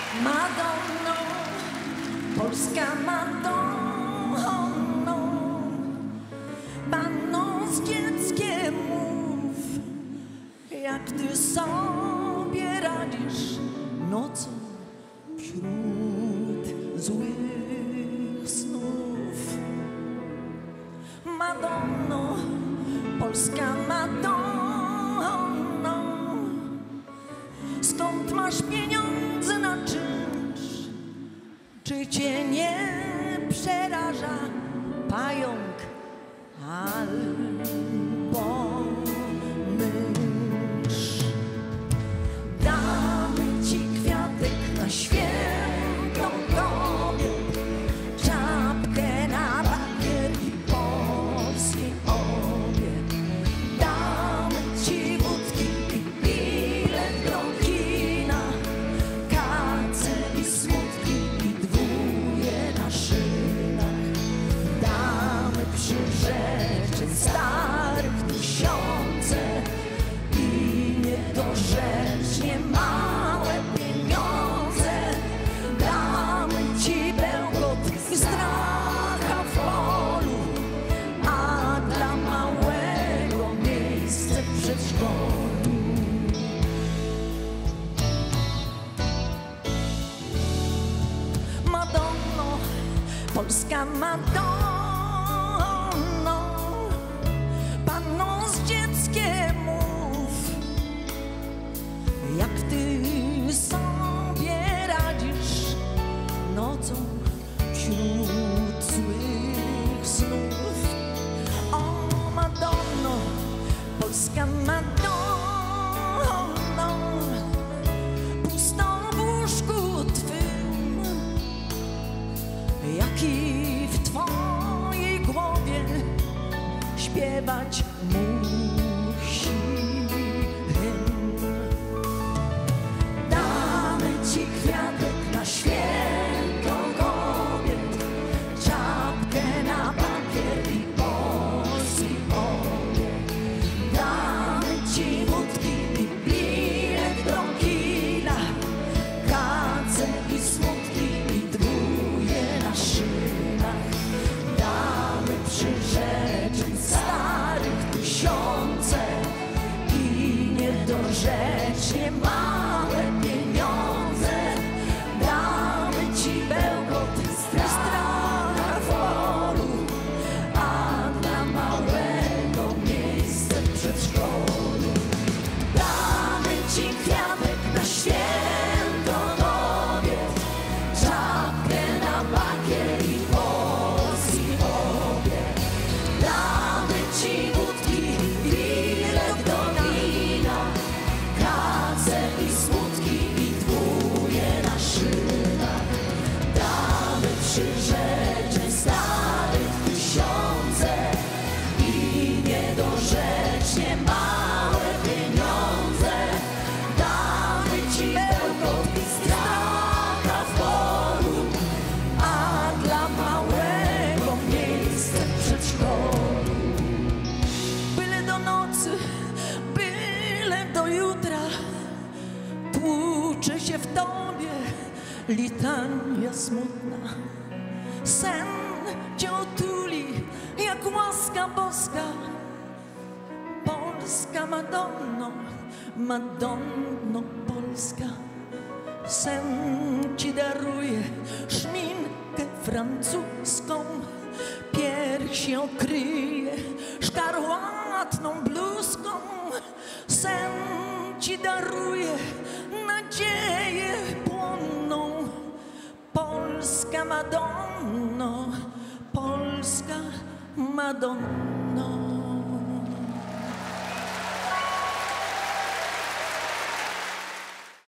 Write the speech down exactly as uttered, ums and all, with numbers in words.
Madonno, polska Madonno, panno z dzieckiem mów, jak ty sobie radzisz nocą wśród złych snów. Madonno, polska Madonno, skąd masz pieniądze na czynsz? Czy cię nie przeraża pająk albo mysz? Damy ci kwiatek na świętą kobiet, czapkę na bakier i polski obiad. Damy ci wódki i bilet do kina, kace i smutki i dwóje na szynach. Damy przy rzeczy starych tysiące i niedorzecznie małe pieniądze. Damy ci bełkot i stracha w polu, a dla małego miejsce w przedszkolu. Madonno, polska Madonno, panno z dzieckiem mów, jak ty sobie radzisz nocą wśród złych snów. O Madonno, polska Madonno, pusto w łóżku twym, jak i w twojej głowie śpiewać musi hymn. Damy ci kwiatek na świętą kobiet, czapkę na bakier i polski obiad. Damy ci wódki i bilet do kina, kace i smutki i dwóje na szynach. Damy przyrzeczeń starych tysiące i niedorzecznie małe pieniądze. Damy ci bełkot i stracha w polu, a dla małego miejsce w przedszkolu. Damy ci kwiatek na świętą kobiet, czapkę na bakier i polski obiad. Damy ci wódki i bilet do kina, kace i smutki i dwóje na szynach. Damy przyrzeczeń starych tysiące i niedorzecznie małe pieniądze. Damy ci bełkot i stracha w polu, a dla małego miejsce w przedszkolu. Byle do nocy, byle do jutra, tłucze się w tobie litania smutna. Sen cię otuli jak łaska boska, polska Madonno, Madonno polska. Sen ci daruje szminkę francuską, piersi okryje szkarłatną bluzką. Sen ci daruje nadzieję płonną, polska Madonno, polska Madonno.